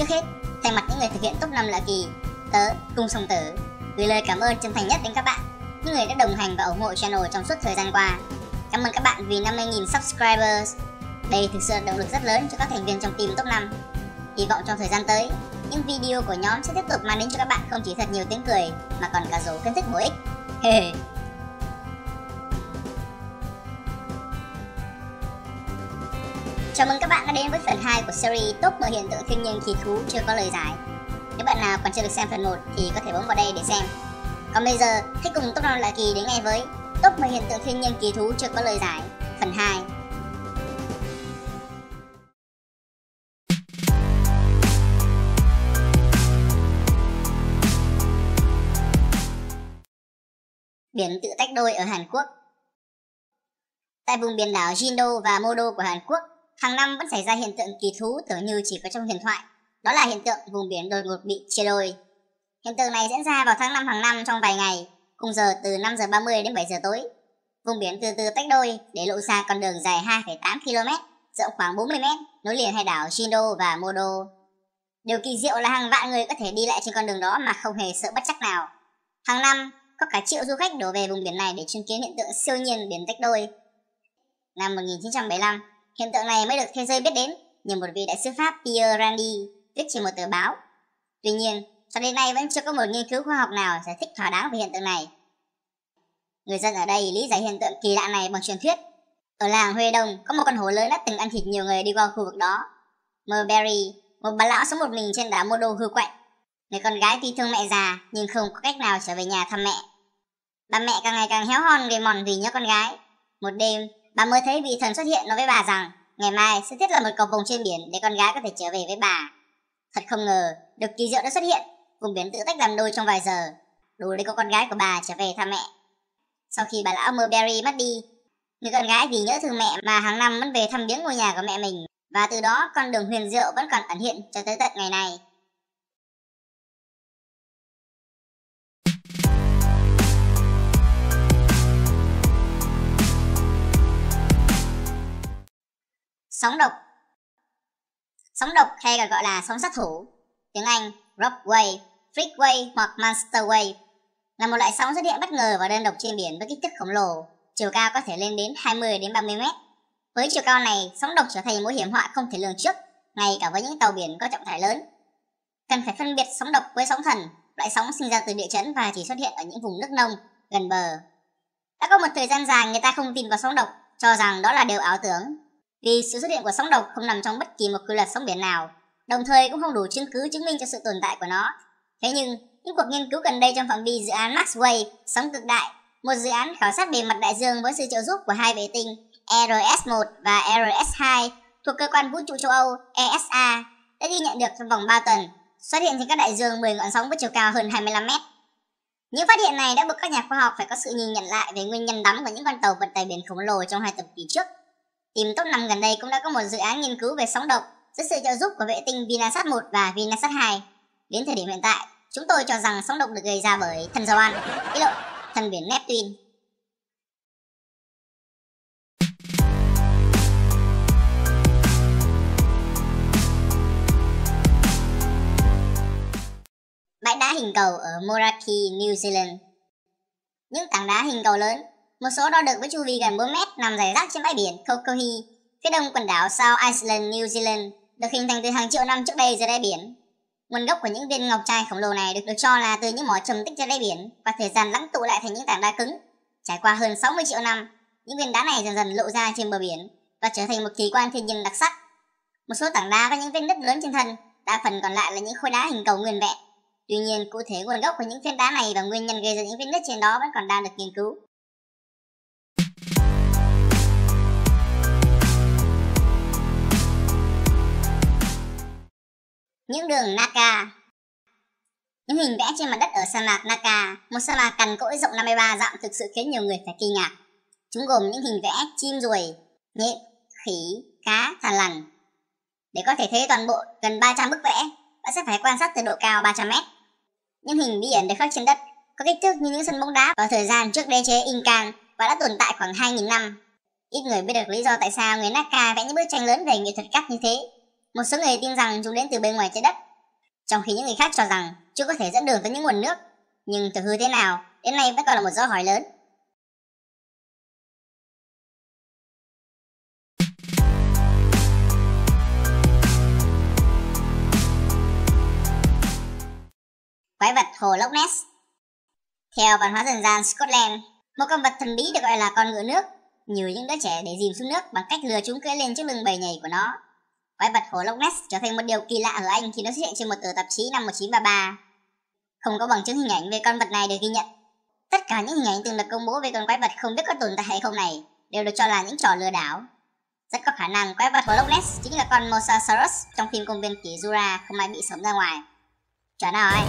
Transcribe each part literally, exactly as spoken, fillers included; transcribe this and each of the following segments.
Trước hết, thay mặt những người thực hiện top năm Lạ Kỳ, tớ, Cung Song Tử, gửi lời cảm ơn chân thành nhất đến các bạn, những người đã đồng hành và ủng hộ channel trong suốt thời gian qua. Cảm ơn các bạn vì năm mươi nghìn subscribers. Đây thực sự là động lực rất lớn cho các thành viên trong team top năm. Hy vọng trong thời gian tới, những video của nhóm sẽ tiếp tục mang đến cho các bạn không chỉ thật nhiều tiếng cười mà còn cả dấu kiến thức bổ ích. Chào mừng các bạn đã đến với phần hai của series top mười hiện tượng thiên nhiên kỳ thú chưa có lời giải. Nếu bạn nào còn chưa được xem phần một thì có thể bấm vào đây để xem. Còn bây giờ, hãy cùng top năm Lạ Kỳ đến ngay với top mười hiện tượng thiên nhiên kỳ thú chưa có lời giải, phần hai. Biển tự tách đôi ở Hàn Quốc. Tại vùng biển đảo Jeonju và Modo của Hàn Quốc, hàng năm vẫn xảy ra hiện tượng kỳ thú tưởng như chỉ có trong huyền thoại. Đó là hiện tượng vùng biển đột ngột bị chia đôi. Hiện tượng này diễn ra vào tháng năm hàng năm trong vài ngày, khung giờ từ năm giờ ba mươi đến bảy giờ tối. Vùng biển từ từ tách đôi để lộ ra con đường dài hai phẩy tám ki lô mét, rộng khoảng bốn mươi mét, nối liền hai đảo Jeonju và Modo. Điều kỳ diệu là hàng vạn người có thể đi lại trên con đường đó mà không hề sợ bất trắc nào. Hàng năm, có cả triệu du khách đổ về vùng biển này để chứng kiến hiện tượng siêu nhiên biển tách đôi. Năm một nghìn chín trăm bảy mươi lăm, hiện tượng này mới được thế giới biết đến nhờ một vị đại sứ Pháp Pierre Randi viết trên một tờ báo. Tuy nhiên, cho đến nay vẫn chưa có một nghiên cứu khoa học nào giải thích thỏa đáng về hiện tượng này. Người dân ở đây lý giải hiện tượng kỳ lạ này bằng truyền thuyết. Ở làng Huê Đông có một con hổ lớn đã từng ăn thịt nhiều người đi qua khu vực đó. Mulberry, một bà lão sống một mình trên đảo Modo hư quạnh. Người con gái tuy thương mẹ già nhưng không có cách nào trở về nhà thăm mẹ. Bà mẹ càng ngày càng héo hon gầy mòn vì nhớ con gái. Một đêm, bà mới thấy vị thần xuất hiện nói với bà rằng ngày mai sẽ thiết lập một cầu vồng trên biển để con gái có thể trở về với bà. Thật không ngờ, điều kỳ diệu đã xuất hiện, vùng biển tự tách làm đôi trong vài giờ, đủ để có con gái của bà trở về thăm mẹ. Sau khi bà lão Mulberry mất đi, người con gái vì nhớ thương mẹ mà hàng năm vẫn về thăm viếng ngôi nhà của mẹ mình, và từ đó con đường huyền diệu vẫn còn ẩn hiện cho tới tận ngày nay. Sóng độc. Sóng độc hay còn gọi là sóng sát thủ, tiếng Anh rock wave, freak wave hoặc monster wave, là một loại sóng xuất hiện bất ngờ và đơn độc trên biển với kích thước khổng lồ, chiều cao có thể lên đến hai mươi đến ba mươi mét. Với chiều cao này, sóng độc trở thành mối hiểm họa không thể lường trước, ngay cả với những tàu biển có trọng tải lớn. Cần phải phân biệt sóng độc với sóng thần, loại sóng sinh ra từ địa chấn và chỉ xuất hiện ở những vùng nước nông gần bờ. Đã có một thời gian dài người ta không tin vào sóng độc, cho rằng đó là điều ảo tưởng, vì sự xuất hiện của sóng độc không nằm trong bất kỳ một quy luật sóng biển nào, đồng thời cũng không đủ chứng cứ chứng minh cho sự tồn tại của nó. Thế nhưng, những cuộc nghiên cứu gần đây trong phạm vi dự án Maxwave, sóng cực đại, một dự án khảo sát bề mặt đại dương với sự trợ giúp của hai vệ tinh R S một và R S hai thuộc cơ quan vũ trụ châu Âu E S A, đã ghi nhận được trong vòng ba tuần, xuất hiện trên các đại dương mười ngọn sóng với chiều cao hơn hai mươi lăm mét. Những phát hiện này đã buộc các nhà khoa học phải có sự nhìn nhận lại về nguyên nhân đắm của những con tàu vận tải biển khổng lồ trong hai thập kỷ trước. Team top năm gần đây cũng đã có một dự án nghiên cứu về sóng độc dưới sự trợ giúp của vệ tinh Vinasat một và Vinasat hai. Đến thời điểm hiện tại, chúng tôi cho rằng sóng độc được gây ra bởi thần dầu ăn, ý lộ, thần biển Neptune. Bãi đá hình cầu ở Moraki, New Zealand. Những tảng đá hình cầu lớn, một số đo được với chu vi gần bốn mét, nằm rải rác trên bãi biển Kokohi, phía đông quần đảo South Island, New Zealand, được hình thành từ hàng triệu năm trước đây dưới đáy biển. Nguồn gốc của những viên ngọc trai khổng lồ này được được cho là từ những mỏ trầm tích trên đáy biển và thời gian lắng tụ lại thành những tảng đá cứng. Trải qua hơn sáu mươi triệu năm, những viên đá này dần dần lộ ra trên bờ biển và trở thành một kỳ quan thiên nhiên đặc sắc. Một số tảng đá có những vết nứt lớn trên thân, đa phần còn lại là những khối đá hình cầu nguyên vẹn. Tuy nhiên, cụ thể nguồn gốc của những viên đá này và nguyên nhân gây ra những vết nứt trên đó vẫn còn đang được nghiên cứu. Những đường Naka. Những hình vẽ trên mặt đất ở sa mạc Naka, một sa mạc cằn cỗi rộng năm mươi ba dặm, thực sự khiến nhiều người phải kinh ngạc. Chúng gồm những hình vẽ chim ruồi, nhện, khỉ, cá, thằn lằn. Để có thể thấy toàn bộ gần ba trăm bức vẽ, bạn sẽ phải quan sát từ độ cao ba trăm mét. Những hình biển được khắc trên đất có kích thước như những sân bóng đá vào thời gian trước đế chế Incan và đã tồn tại khoảng hai nghìn năm. Ít người biết được lý do tại sao người Naka vẽ những bức tranh lớn về nghệ thuật cắt như thế. Một số người tin rằng chúng đến từ bên ngoài trái đất, trong khi những người khác cho rằng chúng có thể dẫn đường tới những nguồn nước. Nhưng thực hư thế nào, đến nay vẫn còn là một dấu hỏi lớn. Quái vật hồ Loch Ness. Theo văn hóa dân gian Scotland, một con vật thần bí được gọi là con ngựa nước, nhiều những đứa trẻ để dìm xuống nước bằng cách lừa chúng cưỡi lên chiếc lưng bầy nhảy của nó. Quái vật hồ Loch Ness trở thành một điều kỳ lạ ở Anh khi nó xuất hiện trên một tờ tạp chí năm một nghìn chín trăm ba mươi ba. Không có bằng chứng hình ảnh về con vật này được ghi nhận. Tất cả những hình ảnh từng được công bố về con quái vật không biết có tồn tại hay không này đều được cho là những trò lừa đảo. Rất có khả năng quái vật hồ Loch Ness chính là con Mosasaurus trong phim công viên kỷ Jura không ai bị sống ra ngoài. Chuẩn rồi.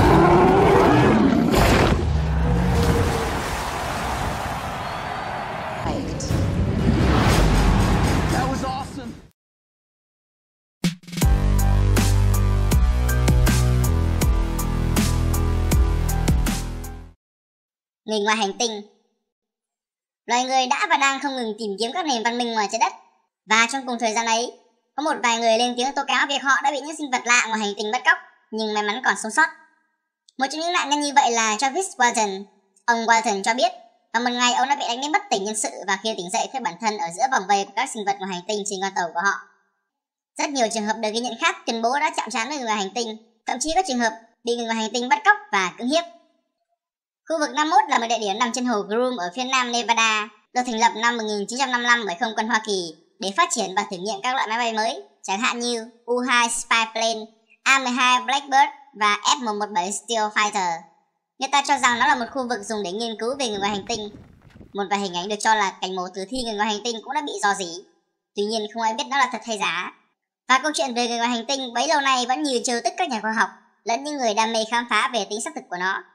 Người ngoài hành tinh. Loài người đã và đang không ngừng tìm kiếm các nền văn minh ngoài trái đất. Và trong cùng thời gian ấy, có một vài người lên tiếng tố cáo việc họ đã bị những sinh vật lạ ngoài hành tinh bắt cóc, nhưng may mắn còn sống sót. Một trong những nạn nhân như vậy là Travis Walton. Ông Walton cho biết, vào một ngày ông đã bị đánh đến bất tỉnh nhân sự và khi tỉnh dậy thấy bản thân ở giữa vòng vây của các sinh vật ngoài hành tinh trên con tàu của họ. Rất nhiều trường hợp được ghi nhận khác tuyên bố đã chạm trán với người ngoài hành tinh, thậm chí có trường hợp bị người ngoài hành tinh bắt cóc và cưỡng hiếp. Khu vực năm mươi mốt là một địa điểm nằm trên hồ Groom ở phía nam Nevada, được thành lập năm một nghìn chín trăm năm mươi lăm bởi không quân Hoa Kỳ để phát triển và thử nghiệm các loại máy bay mới, chẳng hạn như U hai Spy Plane, A mười hai Blackbird và F một một bảy Steel Fighter. Người ta cho rằng nó là một khu vực dùng để nghiên cứu về người ngoài hành tinh. Một vài hình ảnh được cho là cảnh mổ tử thi người ngoài hành tinh cũng đã bị rò rỉ. Tuy nhiên không ai biết nó là thật hay giả. Và câu chuyện về người ngoài hành tinh bấy lâu nay vẫn như trêu tức các nhà khoa học lẫn những người đam mê khám phá về tính xác thực của nó.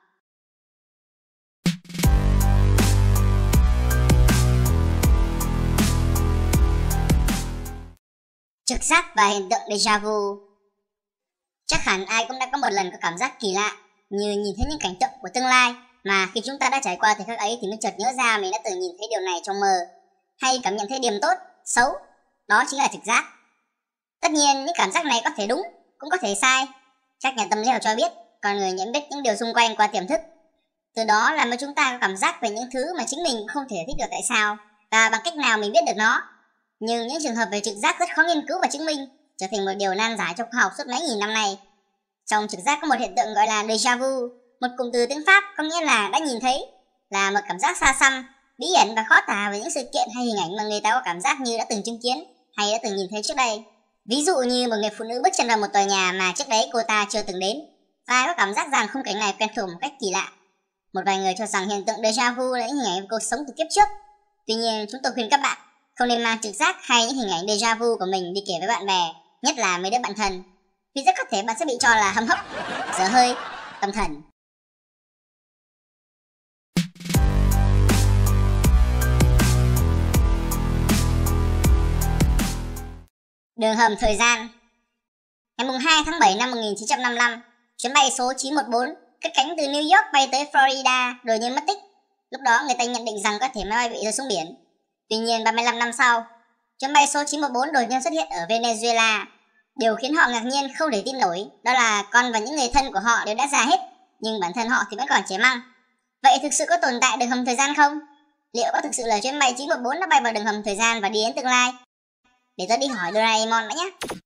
Trực giác và hiện tượng déjà vu. Chắc hẳn ai cũng đã có một lần có cảm giác kỳ lạ, như nhìn thấy những cảnh tượng của tương lai mà khi chúng ta đã trải qua thời khắc ấy thì mới chợt nhớ ra mình đã từng nhìn thấy điều này trong mơ, hay cảm nhận thấy điểm tốt, xấu. Đó chính là trực giác. Tất nhiên những cảm giác này có thể đúng, cũng có thể sai. Các nhà tâm lý học cho biết con người nhận biết những điều xung quanh qua tiềm thức. Từ đó làm cho chúng ta có cảm giác về những thứ mà chính mình không thể thích được tại sao và bằng cách nào mình biết được nó. Nhưng những trường hợp về trực giác rất khó nghiên cứu và chứng minh, trở thành một điều nan giải trong khoa học suốt mấy nghìn năm nay. Trong trực giác có một hiện tượng gọi là déjà vu, một cụm từ tiếng Pháp có nghĩa là đã nhìn thấy, là một cảm giác xa xăm, bí ẩn và khó tả về những sự kiện hay hình ảnh mà người ta có cảm giác như đã từng chứng kiến hay đã từng nhìn thấy trước đây. Ví dụ như một người phụ nữ bước chân vào một tòa nhà mà trước đấy cô ta chưa từng đến và có cảm giác rằng khung cảnh này quen thuộc một cách kỳ lạ. Một vài người cho rằng hiện tượng déjà vu là những hình ảnh cuộc sống từ kiếp trước. Tuy nhiên chúng tôi khuyên các bạn không nên mang trực giác hay những hình ảnh déjà vu của mình đi kể với bạn bè, nhất là mấy đứa bạn thân, vì rất có thể bạn sẽ bị cho là hâm hấp, dở hơi, tâm thần. Đường hầm thời gian. Ngày hai tháng bảy năm một nghìn chín trăm năm mươi lăm, chuyến bay số chín một bốn cất cánh từ New York bay tới Florida rồi nhiên mất tích. Lúc đó người ta nhận định rằng có thể máy bay bị rơi xuống biển. Tuy nhiên ba mươi lăm năm sau, chuyến bay số chín một bốn đột nhiên xuất hiện ở Venezuela. Điều khiến họ ngạc nhiên không thể tin nổi đó là con và những người thân của họ đều đã già hết, nhưng bản thân họ thì vẫn còn trẻ măng. Vậy thực sự có tồn tại đường hầm thời gian không? Liệu có thực sự là chuyến bay chín một bốn đã bay vào đường hầm thời gian và đi đến tương lai? Để tôi đi hỏi Doraemon đã nhé.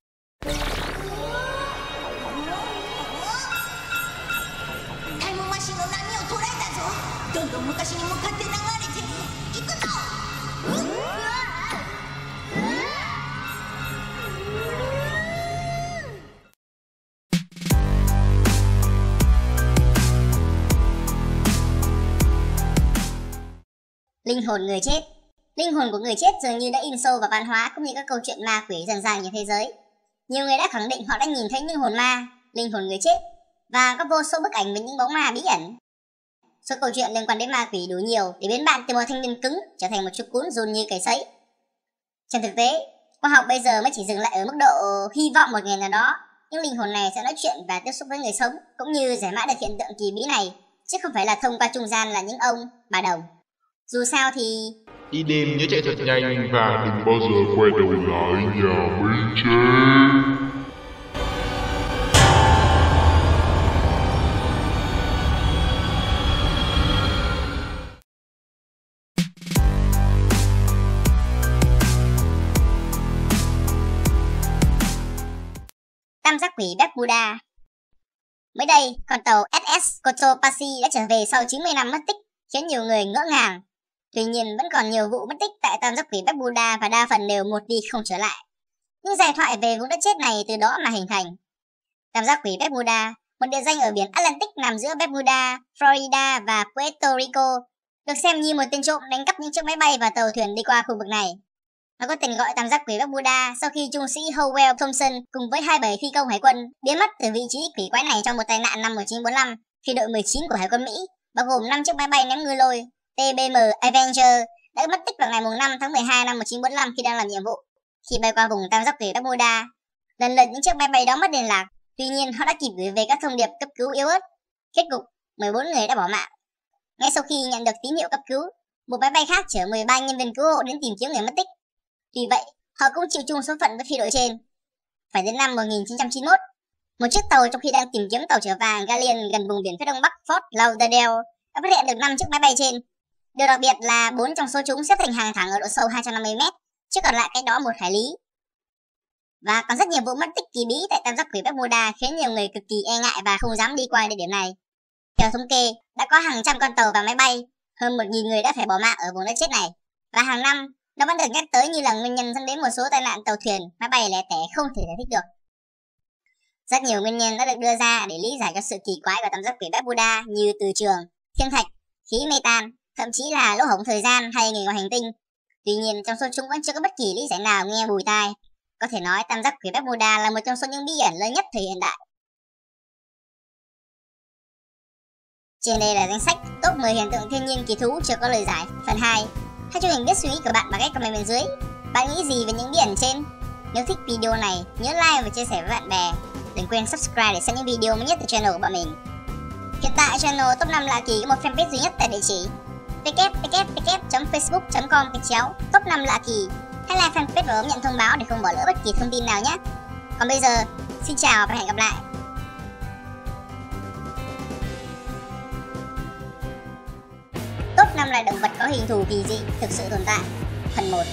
Linh hồn người chết. Linh hồn của người chết dường như đã in sâu vào văn hóa cũng như các câu chuyện ma quỷ dần dàng trên thế giới. Nhiều người đã khẳng định họ đã nhìn thấy những hồn ma, linh hồn người chết, và có vô số bức ảnh về những bóng ma bí ẩn. Số câu chuyện liên quan đến ma quỷ đủ nhiều để biến bạn từ một thanh niên cứng trở thành một chú cún run như cầy sấy. Trên thực tế, khoa học bây giờ mới chỉ dừng lại ở mức độ hy vọng một ngày nào đó những linh hồn này sẽ nói chuyện và tiếp xúc với người sống, cũng như giải mã được hiện tượng kỳ bí này, chứ không phải là thông qua trung gian là những ông, bà đồng. Dù sao thì đi đêm nhớ chạy thật nhanh và đừng bao giờ quay đầu lại nhà Minh Chết. Tam giác quỷ Bermuda. Mới đây, con tàu ét ét Cotopaxi đã trở về sau chín mươi năm mất tích, khiến nhiều người ngỡ ngàng. Tuy nhiên, vẫn còn nhiều vụ mất tích tại tam giác quỷ Bermuda và đa phần đều một đi không trở lại. Những giai thoại về vùng đất chết này từ đó mà hình thành. Tam giác quỷ Bermuda, một địa danh ở biển Atlantic nằm giữa Bermuda, Florida và Puerto Rico, được xem như một tên trộm đánh cắp những chiếc máy bay và tàu thuyền đi qua khu vực này. Nó có tên gọi tam giác quỷ Bermuda sau khi trung sĩ Howell Thompson cùng với hai mươi bảy phi công hải quân biến mất từ vị trí quỷ quái này trong một tai nạn năm một nghìn chín trăm bốn mươi lăm khi đội mười chín của Hải quân Mỹ, bao gồm năm chiếc máy bay ném ngư lôi T B M Avenger, đã mất tích vào ngày năm tháng mười hai năm một nghìn chín trăm bốn mươi lăm khi đang làm nhiệm vụ. Khi bay qua vùng tam giác quỷ Bermuda, lần lượt những chiếc máy bay đó mất liên lạc. Tuy nhiên, họ đã kịp gửi về các thông điệp cấp cứu yếu ớt. Kết cục, mười bốn người đã bỏ mạng. Ngay sau khi nhận được tín hiệu cấp cứu, một máy bay khác chở mười ba nhân viên cứu hộ đến tìm kiếm người mất tích. Tuy vậy, họ cũng chịu chung số phận với phi đội trên. Phải đến năm một nghìn chín trăm chín mươi mốt, một chiếc tàu trong khi đang tìm kiếm tàu chở vàng Galleon gần vùng biển phía đông bắc Fort Lauderdale đã phát hiện được năm chiếc máy bay trên. Điều đặc biệt là bốn trong số chúng xếp thành hàng thẳng ở độ sâu hai trăm năm mươi mét, chứ còn lại cách đó một hải lý. Và còn rất nhiều vụ mất tích kỳ bí tại tam giác quỷ Bermuda khiến nhiều người cực kỳ e ngại và không dám đi qua địa điểm này. Theo thống kê, đã có hàng trăm con tàu và máy bay, hơn một nghìn người đã phải bỏ mạng ở vùng đất chết này. Và hàng năm, nó vẫn được nhắc tới như là nguyên nhân dẫn đến một số tai nạn tàu thuyền, máy bay lẻ tẻ không thể giải thích được. Rất nhiều nguyên nhân đã được đưa ra để lý giải cho sự kỳ quái của tam giác quỷ Bermuda như từ trường, thiên thạch, khí metan, thậm chí là lỗ hổng thời gian hay người ngoài hành tinh. Tuy nhiên, trong số chúng vẫn chưa có bất kỳ lý giải nào nghe bùi tai. Có thể nói tam giác quỷ Bermuda là một trong số những bí ẩn lớn nhất thời hiện đại. Trên đây là danh sách top mười hiện tượng thiên nhiên kỳ thú chưa có lời giải. Phần hai. Hãy cho mình biết suy nghĩ của bạn bằng cách comment bên dưới. Bạn nghĩ gì về những bí ẩn trên? Nếu thích video này, nhớ like và chia sẻ với bạn bè. Đừng quên subscribe để xem những video mới nhất từ channel của bọn mình. Hiện tại channel top năm lạ kỳ có một fanpage duy nhất tại địa chỉ w w w chấm facebook chấm com gạch chéo top năm lạ kỳ. Hãy like fanpage và bấm nhận thông báo để không bỏ lỡ bất kỳ thông tin nào nhé. Còn bây giờ, xin chào và hẹn gặp lại. Top năm loài động vật có hình thù kỳ dị thực sự tồn tại. Phần một.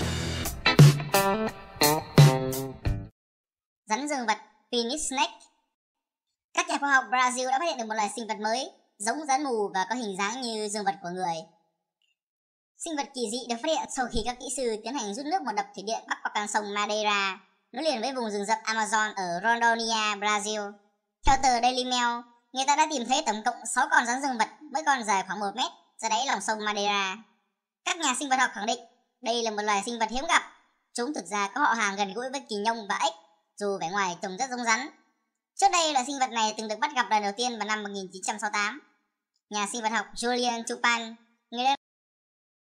Rắn dương vật Phoenix Snake. Các nhà khoa học Brazil đã phát hiện được một loài sinh vật mới, giống rắn mù và có hình dáng như dương vật của người. Sinh vật kỳ dị được phát hiện sau khi các kỹ sư tiến hành rút nước một đập thủy điện bắc qua con sông Madeira, nối liền với vùng rừng rậm Amazon ở Rondônia, Brazil. Theo tờ Daily Mail, người ta đã tìm thấy tổng cộng sáu con rắn dương vật, mỗi con dài khoảng một mét, ra đáy lòng sông Madeira. Các nhà sinh vật học khẳng định đây là một loài sinh vật hiếm gặp. Chúng thực ra có họ hàng gần gũi với kỳ nhông và ếch, dù vẻ ngoài trông rất giống rắn. Trước đây, loài sinh vật này từng được bắt gặp lần đầu tiên vào năm một nghìn chín trăm sáu mươi tám. Nhà sinh vật học Julian Tupan, người